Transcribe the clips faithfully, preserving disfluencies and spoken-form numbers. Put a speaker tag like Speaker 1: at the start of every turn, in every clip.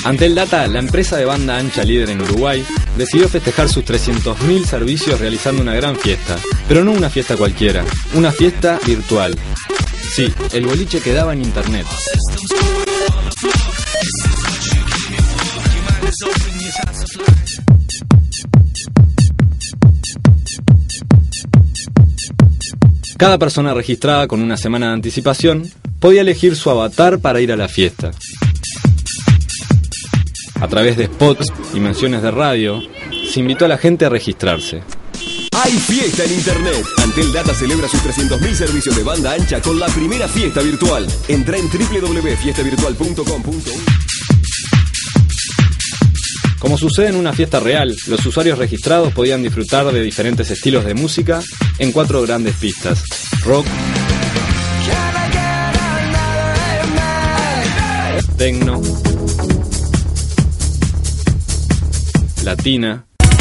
Speaker 1: Ante el Data, la empresa de banda ancha líder en Uruguay, decidió festejar sus trescientos mil servicios realizando una gran fiesta. Pero no una fiesta cualquiera, una fiesta virtual. Sí, el boliche quedaba en internet. Cada persona registrada con una semana de anticipación podía elegir su avatar para ir a la fiesta. A través de spots y menciones de radio, se invitó a la gente a registrarse.
Speaker 2: Hay fiesta en internet. Antel Data celebra sus trescientos mil servicios de banda ancha con la primera fiesta virtual. Entra en doble u doble u doble u punto fiesta virtual punto com punto u.
Speaker 1: Como sucede en una fiesta real, los usuarios registrados podían disfrutar de diferentes estilos de música en cuatro grandes pistas: rock, techno, latina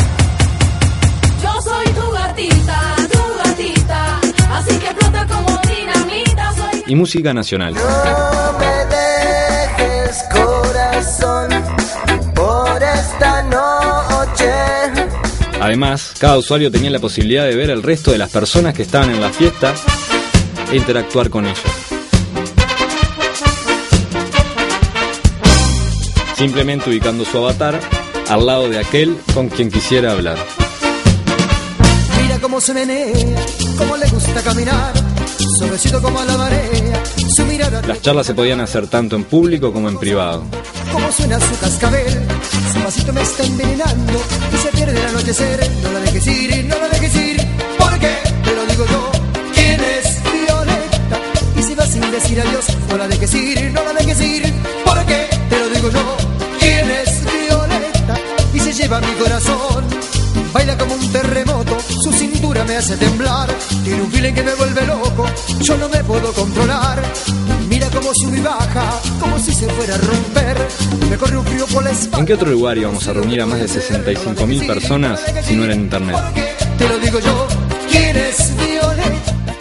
Speaker 3: Yo soy tu gatita, tu gatita, así que explota como dinamita. Soy...
Speaker 1: y música nacional.
Speaker 4: No me dejes, corazón, por esta noche.
Speaker 1: Además, cada usuario tenía la posibilidad de ver el resto de las personas que estaban en la fiesta e interactuar con ellos. Simplemente ubicando su avatar al lado de aquel con quien quisiera hablar.
Speaker 5: Mira cómo se menea, cómo le gusta caminar, suavecito como la marea, su mirada.
Speaker 1: Las charlas se podían hacer tanto en público como en privado.
Speaker 5: Cómo suena su cascabel, su pasito me está envenenando y se pierde el anochecer. No la dejes ir, no la dejes ir, porque te lo digo yo. ¿Quién es Violeta? Y si va sin decir adiós, no la dejes ir, no la dejes ir, porque te lo digo yo. ¿Quién es Violeta? Y se lleva mi corazón. Baila como un terremoto, su cintura me hace temblar. Tiene un feeling que me vuelve loco, yo no me puedo controlar. Mira cómo sube y baja, como si se fuera a romper. Me corre un frío por la espalda.
Speaker 1: ¿En qué otro lugar íbamos a reunir a más de sesenta y cinco mil personas si no era en internet?
Speaker 5: Te lo digo yo, ¿quién es Violeta?